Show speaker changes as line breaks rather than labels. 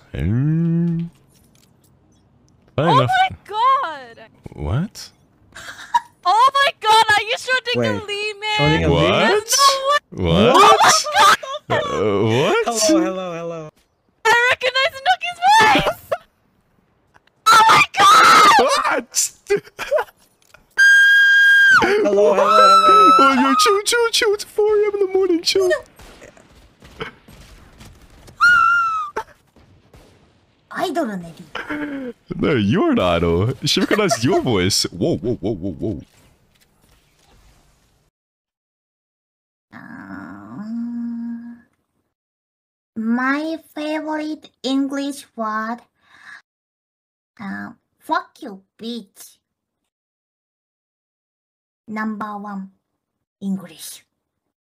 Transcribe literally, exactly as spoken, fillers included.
Mm.
Oh enough. My god!
What?
Oh my god, are you shooting
Wait,
a Lee, man?
shooting a Lee?
What?
No way!
What?
Oh my god!
Uh, what?
Hello, hello, hello.
I recognize Nuki's voice! Oh my god!
What?
Hello, hello, hello.
Oh, yo, chill, chill, chill. It's four A M in the morning, chill.
Idol ね、リ。
No, you're an idol. She recognized your voice. Whoa, whoa, whoa, whoa, whoa.
Um, my favorite English word. Uh, fuck you, bitch. Number one, English.